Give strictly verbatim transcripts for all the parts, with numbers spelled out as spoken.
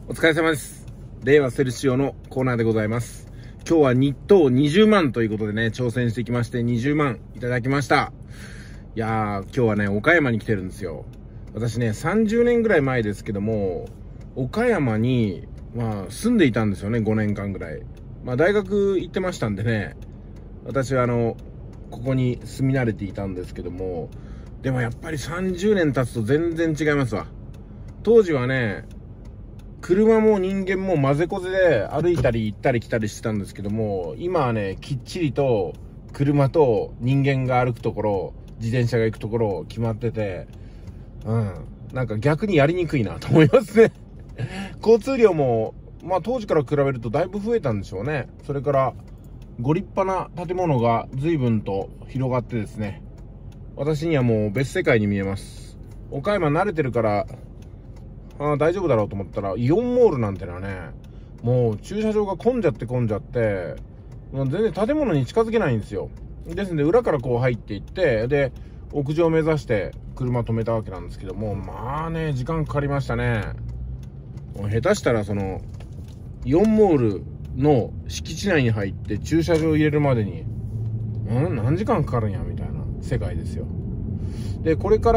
お疲れ様です。令和セルシオのコーナーでございます。今日は日当にじゅうまんということでね、挑戦してきましてにじゅうまんいただきました。いやー、今日はね、岡山に来てるんですよ。私ね、さんじゅうねんぐらい前ですけども、岡山に、まあ、住んでいたんですよね、ごねんかんぐらい。まあ、大学行ってましたんでね、私はあの、ここに住み慣れていたんですけども、でもやっぱりさんじゅうねん経つと全然違いますわ。当時はね、車も人間も混ぜこぜで歩いたり行ったり来たりしてたんですけども、今はね、きっちりと車と人間が歩くところ、自転車が行くところ決まってて、うん、なんか逆にやりにくいなと思いますね。交通量も、まあ当時から比べるとだいぶ増えたんでしょうね。それから、ご立派な建物が随分と広がってですね、私にはもう別世界に見えます。岡山慣れてるから、あ大丈夫だろうと思ったら、イオンモールなんてのはね、もう駐車場が混んじゃって混んじゃって、もう全然建物に近づけないんですよ。ですんで、裏からこう入っていって、で、屋上を目指して車止めたわけなんですけども、まあね、時間かかりましたね。もう下手したら、その、イオンモールの敷地内に入って駐車場を入れるまでに、うん何時間かかるんや、みたいな世界ですよ。で、これから、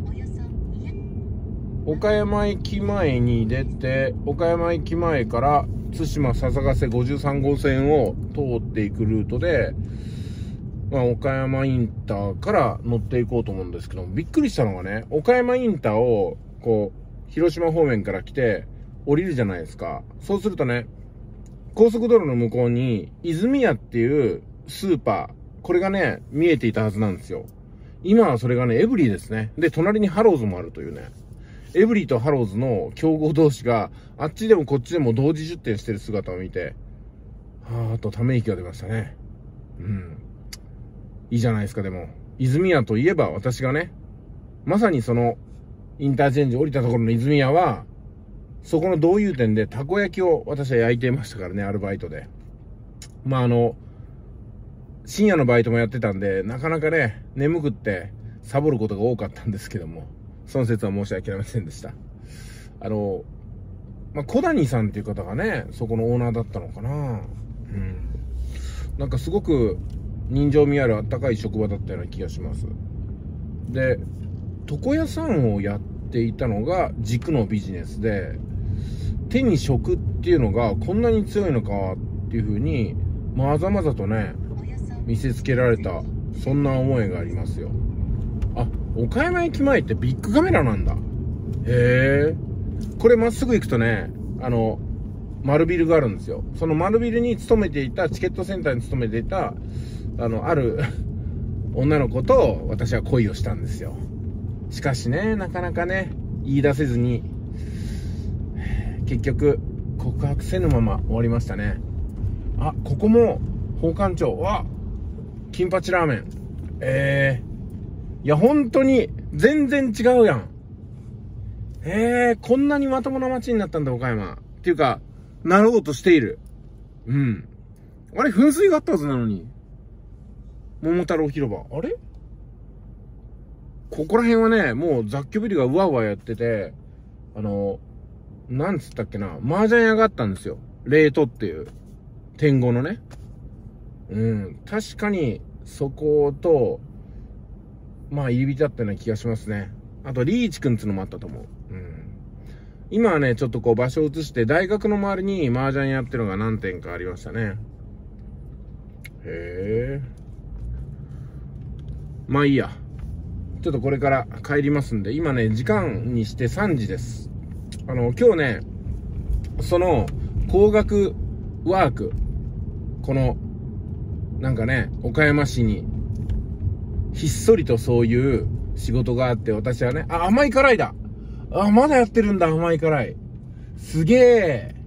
岡山駅前に出て、岡山駅前から津島笹ヶ瀬ごじゅうさんごう線を通っていくルートで、まあ、岡山インターから乗っていこうと思うんですけども、びっくりしたのがね、岡山インターを、こう、広島方面から来て、降りるじゃないですか。そうするとね、高速道路の向こうに、泉屋っていうスーパー、これがね、見えていたはずなんですよ。今はそれがね、エブリィですね。で、隣にハローズもあるというね。エブリィとハローズの競合同士が、あっちでもこっちでも同時出店してる姿を見て、はーっとため息が出ましたね。うん。いいじゃないですか、でも。泉屋といえば私がね、まさにその、インターチェンジ降りたところの泉屋は、そこの同友店でたこ焼きを私は焼いていましたからね、アルバイトで。まああの、深夜のバイトもやってたんで、なかなかね、眠くって、サボることが多かったんですけども、その説は申し訳ありませんでした。あの、まあ、小谷さんっていう方がね、そこのオーナーだったのかな。うん。なんかすごく人情味あるあったかい職場だったような気がします。で、床屋さんをやっていたのが軸のビジネスで、手に職っていうのがこんなに強いのかっていう風に、まざまざとね、見せつけられた、そんな思いがありますよ。あ、岡山駅前ってビッグカメラなんだ。へえ。これまっすぐ行くとね、あの、丸ビルがあるんですよ。その丸ビルに勤めていた、チケットセンターに勤めていた、あの、ある女の子と私は恋をしたんですよ。しかしね、なかなかね、言い出せずに、結局、告白せぬまま終わりましたね。あ、ここも、宝冠町。わ金八ラーメン。ええー。いや、本当に、全然違うやん。えー、こんなにまともな街になったんだ、岡山。っていうか、なろうとしている。うん。あれ、噴水があったはずなのに。桃太郎広場。あれここら辺はね、もう雑居ビルがうわうわやってて、あの、なんつったっけな、麻雀屋があったんですよ。レートっていう。天狗のね。うん。確かに、そこと、まあ、入り浸ったような気がしますね。あと、リーチくんつのもあったと思う。うん。今はね、ちょっとこう場所を移して、大学の周りに麻雀やってるのが何店かありましたね。へえ。まあいいや。ちょっとこれから帰りますんで、今ね、時間にしてさんじです。あの、今日ね、その、工学ワーク、この、なんかね、岡山市に、ひっそりとそういう仕事があって、私はね、あ、甘い辛いだ。あ、まだやってるんだ、甘い辛い。すげえ。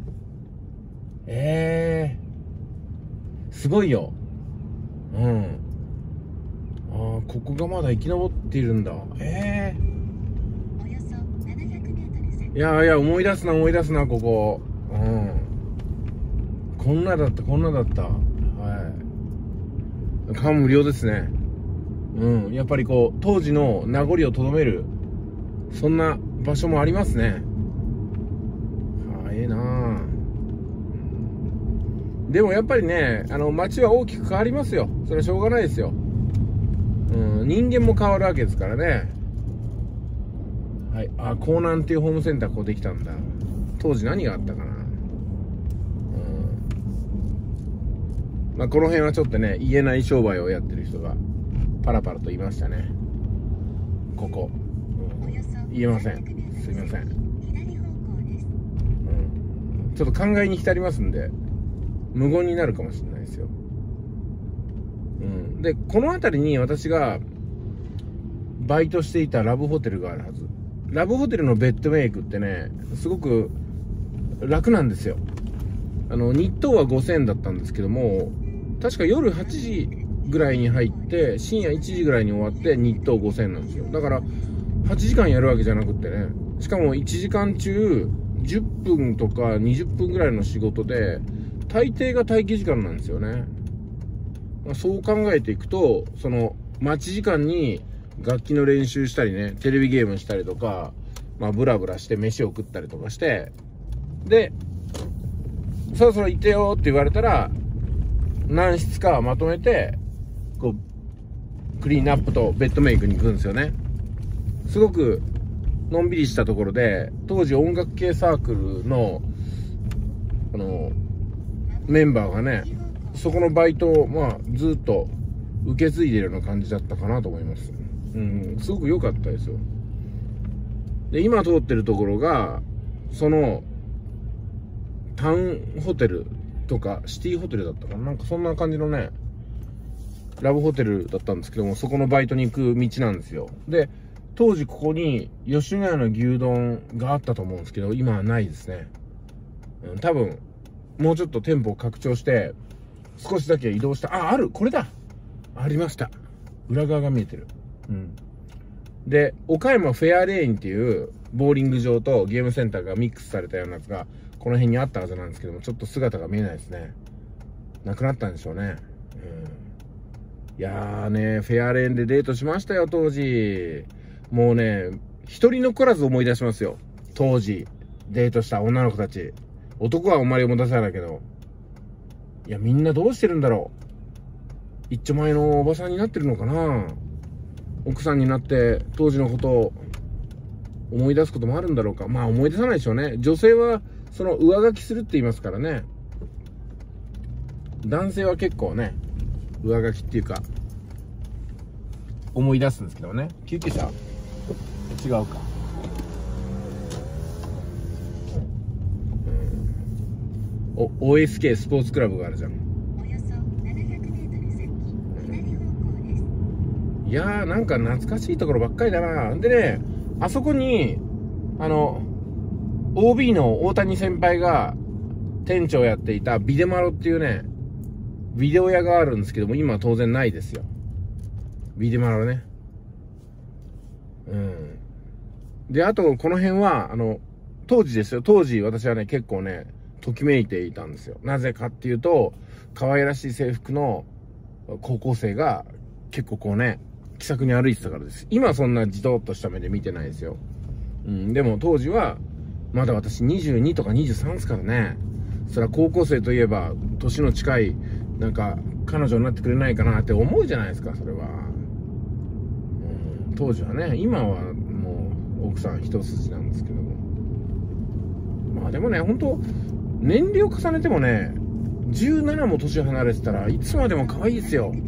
ええー。すごいよ。うん。あ、ここがまだ生き残っているんだ。ええー。いやいや、思い出すな、思い出すな、ここ。うん。こんなだった、こんなだった。はい。感無量ですね。うん、やっぱりこう当時の名残をとどめるそんな場所もありますね。はい。 でもやっぱりね、あの、街は大きく変わりますよ。それはしょうがないですよ。うん、人間も変わるわけですからね。はい。あ、江南っていうホームセンターここできたんだ。当時何があったかな。うん。まあ、この辺はちょっとね、言えない商売をやってる人がパラパラといましたね。ここ。うん、言えません。すいません。うん。ちょっと考えに浸りますんで、無言になるかもしれないですよ。うん。で、この辺りに私がバイトしていたラブホテルがあるはず。ラブホテルのベッドメイクってね、すごく楽なんですよ。あの、日当はごせんえんだったんですけども、確か夜はちじぐらいに入って、深夜いちじぐらいに終わって、日当ごせんえんなんですよ。だから、はちじかんやるわけじゃなくってね、しかもいちじかん中、じゅっぷんとかにじゅっぷんぐらいの仕事で、大抵が待機時間なんですよね。そう考えていくと、その、待ち時間に楽器の練習したりね、テレビゲームしたりとか、まあ、ブラブラして飯を食ったりとかして、で、そろそろ行ってよって言われたら、何室かまとめて、こう、クリーンアップとベッドメイクに行くんですよね。すごく、のんびりしたところで、当時音楽系サークルの、あの、メンバーがね、そこのバイトを、まあ、ずっと受け継いでるような感じだったかなと思います。うん、すごく良かったですよ。で、今通ってるところが、その、タウンホテルとか、シティホテルだったかな、なんかそんな感じのね、ラブホテルだったんですけども、そこのバイトに行く道なんですよ。で、当時ここに吉野家の牛丼があったと思うんですけど、今はないですね。うん、多分、もうちょっと店舗を拡張して、少しだけ移動した、あ、あるこれだありました。裏側が見えてる。うん。で、岡山フェアレーンっていうボーリング場とゲームセンターがミックスされたようなやつが、この辺にあったはずなんですけども、ちょっと姿が見えないですね。なくなったんでしょうね。うん。いやーね、フェアレーンでデートしましたよ、当時。もうね、一人残らず思い出しますよ。当時、デートした女の子たち。男はあんまり思い出さないけど。いや、みんなどうしてるんだろう。一丁前のおばさんになってるのかな。奥さんになって当時のことを思い出すこともあるんだろうか。まあ思い出さないでしょうね。女性はその上書きするって言いますからね。男性は結構ね、上書きっていうか思い出すんですけどね。救急車違うか。うん、お オーエスケー スポーツクラブがあるじゃん。いやー、なんか懐かしいところばっかりだな。でね、あそこに、あの、オービー の大谷先輩が店長やっていたビデマロっていうね、ビデオ屋があるんですけども、今は当然ないですよ。ビデマロね。うん。で、あと、この辺は、あの、当時ですよ。当時、私はね、結構ね、ときめいていたんですよ。なぜかっていうと、可愛らしい制服の高校生が、結構こうね、気さくに歩いてたからです。今はそんなじとっとした目で見てないですよ。うん、でも当時は、まだ私にじゅうにとかにじゅうさんですからね。それは高校生といえば、年の近い、なんか、彼女になってくれないかなって思うじゃないですか、それは。うん、当時はね、今はもう、奥さん一筋なんですけども。まあでもね、本当年齢を重ねてもね、じゅうななも年離れてたらいつまでも可愛いですよ。うん、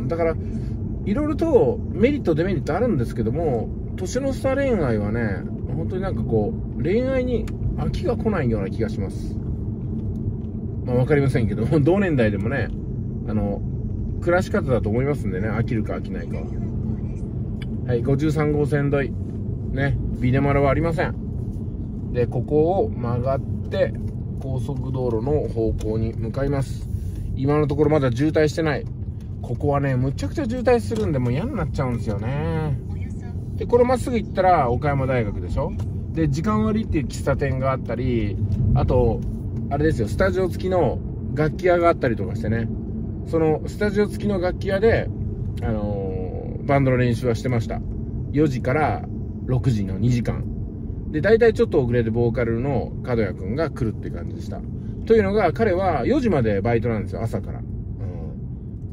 だからいろいろとメリットデメリットあるんですけども、年の差恋愛はね、本当になんかこう恋愛に飽きが来ないような気がします。まあ分かりませんけど同年代でもね、あの暮らし方だと思いますんでね、飽きるか飽きないかは。はい、ごじゅうさんごう線沿いね、ビデマラはありません。で、ここを曲がって高速道路の方向に向かいます。今のところまだ渋滞してない。ここはね、むちゃくちゃ渋滞するんで、もう嫌になっちゃうんですよね。で、これまっすぐ行ったら岡山大学でしょ。で、時間割っていう喫茶店があったり、あと、あれですよ、スタジオ付きの楽器屋があったりとかしてね。そのスタジオ付きの楽器屋で、あのー、バンドの練習はしてました。よじからろくじのにじかん。で、大体ちょっと遅れでボーカルの角谷くんが来るって感じでした。 というのが、彼はよじまでバイトなんですよ、朝から。うん、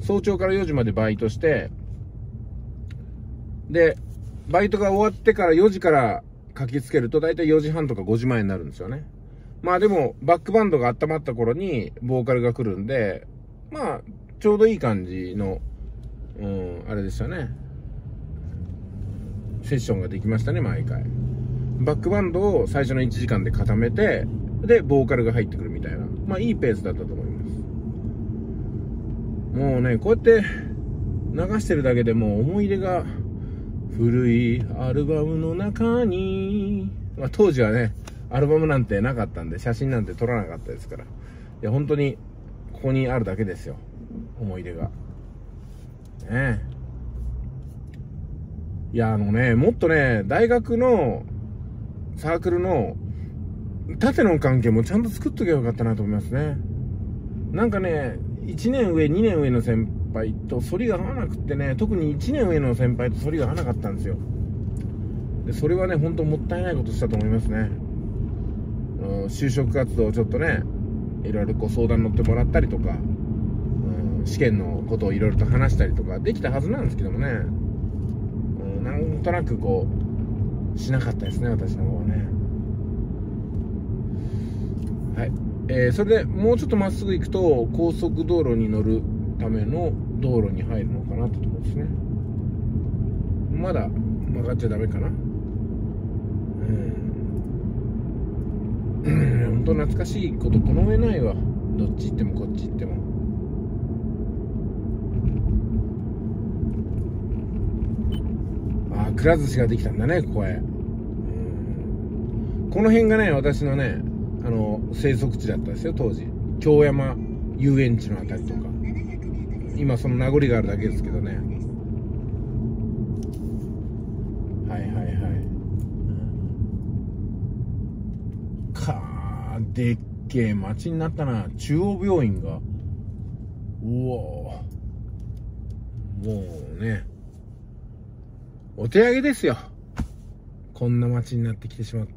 早朝からよじまでバイトして、で、バイトが終わってからよじから駆けつけると、だいたいよじはんとかごじまえになるんですよね。まあでも、バックバンドが温まった頃に、ボーカルが来るんで、まあ、ちょうどいい感じの、うん、あれでしたね。セッションができましたね、毎回。バックバンドを最初のいちじかんで固めて、で、ボーカルが入ってくるみたいな。まあ、いいペースだったと思います。もうね、こうやって流してるだけでもう思い出が、古いアルバムの中に、まあ、当時はね、アルバムなんてなかったんで、写真なんて撮らなかったですから。いや、本当に、ここにあるだけですよ。思い出が。ねえ。いや、あのね、もっとね、大学のサークルの縦の関係もちゃんと作っとけばよかったなと思いますね。なんかね、いちねん上、にねん上の先輩と反りが合わなくってね、特にいちねん上の先輩と反りが合わなかったんですよ。で、それはね、本当もったいないことしたと思いますね。うん、就職活動をちょっとね、いろいろこう相談乗ってもらったりとか、うん、試験のことをいろいろと話したりとかできたはずなんですけどもね、うん、なんとなくこうしなかったですね、私の方はね。はい、えー、それでもうちょっとまっすぐ行くと高速道路に乗るための道路に入るのかなってところですね。まだ曲がっちゃダメかな。うん、本当懐かしいことこの上ないわ。どっち行ってもこっち行っても。ああ、くら寿司ができたんだね、ここへ。うん、この辺がね、私のね、あの生息地だったんですよ、当時。京山遊園地のあたりとか。今その名残があるだけですけどね。はいはいはい。かー、でっけえ町になったな。中央病院が。うおー、もうね、お手上げですよ。こんな町になってきてしまって。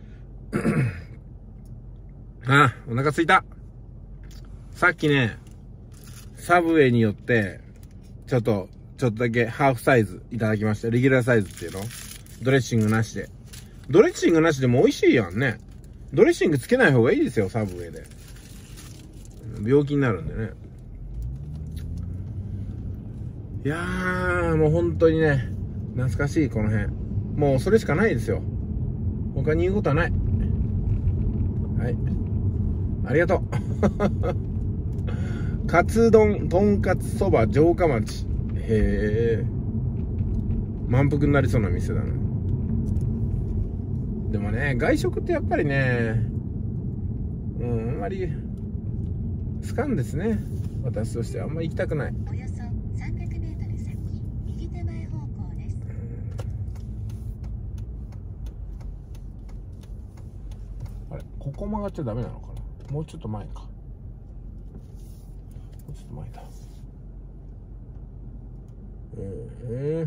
あ、お腹すいた。さっきね、サブウェイによって、ちょっと、ちょっとだけハーフサイズいただきました。レギュラーサイズっていうの？ドレッシングなしで。ドレッシングなしでも美味しいやんね。ドレッシングつけない方がいいですよ、サブウェイで。病気になるんでね。いやー、もう本当にね、懐かしい、この辺。もうそれしかないですよ。他に言うことはない。はい。ありがとう。カツ丼、とんかつそば、城下町。へえ。満腹になりそうな店だな。でもね、外食ってやっぱりね、うん、あんまり、好かんですね。私としてはあんまり行きたくない。およそさんびゃくメートル先、右手前方向です。あれ、ここ曲がっちゃダメなのかな。もうちょっと前か。もうちょっと前だ。え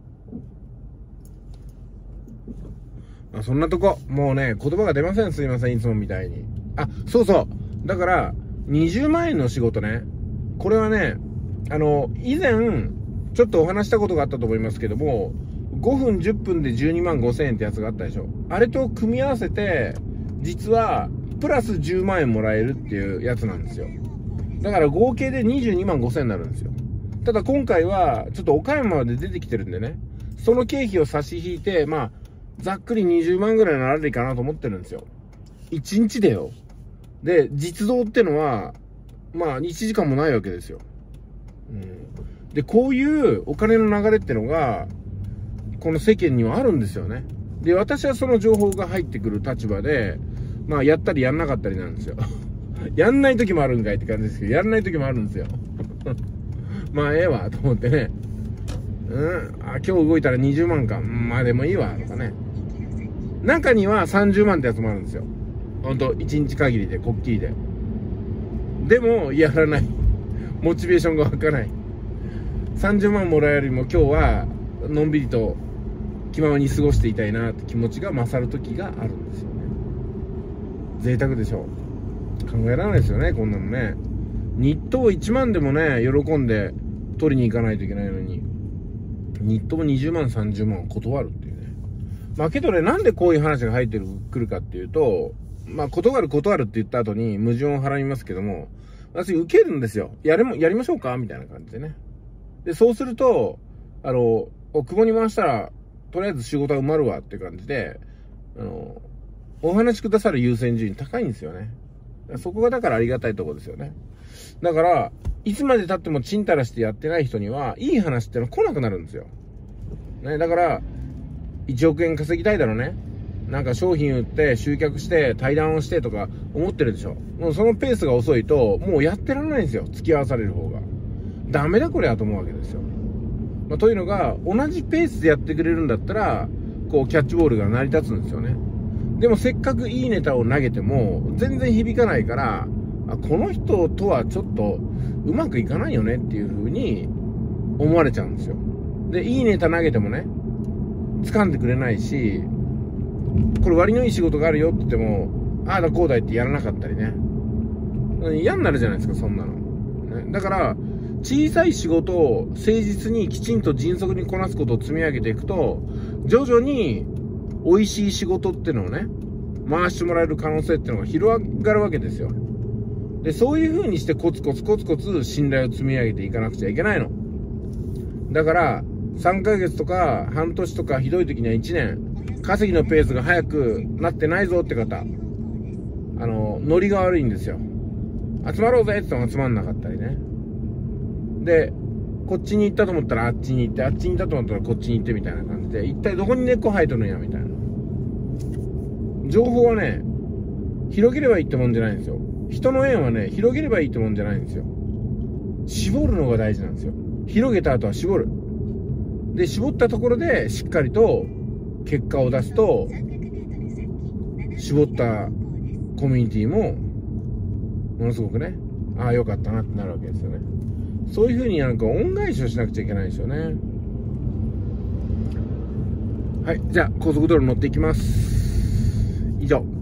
ー、あ、そんなとこ。もうね、言葉が出ません。すいません、いつもみたいに。あ、そうそう。だから、にじゅうまんえんの仕事ね。これはね、あの、以前、ちょっとお話したことがあったと思いますけども、ごふんじゅっぷんでじゅうにまんごせんえんってやつがあったでしょ。あれと組み合わせて、実は、プラスじゅうまんえんもらえるっていうやつなんですよ。だから合計でにじゅうにまんごせんえんになるんですよ。ただ今回は、ちょっと岡山まで出てきてるんでね、その経費を差し引いて、まあ、ざっくりにじゅうまんぐらいのあれかなと思ってるんですよ。いちにちでよ。で、実動ってのは、まあ、いちじかんもないわけですよ。うん、で、こういうお金の流れってのが、この世間にはあるんですよね。で、私はその情報が入ってくる立場で、まあ、やったりやんなかったりなんですよ。やんない時もあるんかいって感じですけど、やんない時もあるんですよ。まあ、ええわ、と思ってね。うん、あ、今日動いたらにじゅうまんか。まあ、でもいいわ、とかね。中にはさんじゅうまんってやつもあるんですよ。ほんと、いちにち限りで、こっきりで。でも、やらない。モチベーションが湧かない。さんじゅうまんもらえるよりも今日は、のんびりと気ままに過ごしていたいなって気持ちが勝る時があるんですよね。贅沢でしょう。 考えられないですよね、こんなのね。日当いちまんでもね、喜んで取りに行かないといけないのに、日当にじゅうまん、さんじゅうまんを断るっていうね。まあけどね、なんでこういう話が入ってくるかっていうと、まあ断る断るって言った後に矛盾をはらみますけども、私受けるんですよ。やれも、やりましょうかみたいな感じでね。で、そうすると、あの、久保に回したら、とりあえず仕事は埋まるわって感じで、あの、お話しくださる優先順位高いんですよね。そこがだからありがたいところですよね。だから、いつまで経ってもチンタラしてやってない人には、いい話ってのは来なくなるんですよ。ね、だから、いちおくえん稼ぎたいだろうね。なんか商品売って集客して対談をしてとか思ってるでしょ。もうそのペースが遅いともうやってられないんですよ、付き合わされる方が。ダメだこれはと思うわけですよ。まあ、というのが、同じペースでやってくれるんだったらこうキャッチボールが成り立つんですよね。でもせっかくいいネタを投げても全然響かないから、あ、この人とはちょっとうまくいかないよねっていう風に思われちゃうんですよ。で、いいネタ投げてもね、掴んでくれないし、これ割のいい仕事があるよって言っても、ああだこうだ言ってやらなかったりね。嫌になるじゃないですか、そんなの。ね、だから、小さい仕事を誠実にきちんと迅速にこなすことを積み上げていくと、徐々に美味しい仕事っていうのをね、回してもらえる可能性っていうのが広がるわけですよ。で、そういう風にしてコツコツコツコツ信頼を積み上げていかなくちゃいけないの。だから、さんかげつとか半年とかひどい時にはいちねん、稼ぎのペースが速くなってないぞって方、あの、ノリが悪いんですよ。集まろうぜって言っても集まんなかったりね。で、こっちに行ったと思ったらあっちに行って、あっちに行ったと思ったらこっちに行ってみたいな感じで、一体どこに根っこ生えとるんやみたいな。情報はね、広げればいいってもんじゃないんですよ。人の縁はね、広げればいいってもんじゃないんですよ。絞るのが大事なんですよ。広げた後は絞る。で、絞ったところでしっかりと結果を出すと、絞ったコミュニティもものすごくね、ああよかったなってなるわけですよね。そういう風になんか恩返しをしなくちゃいけないんですよね。はい、じゃあ高速道路乗っていきます。以上。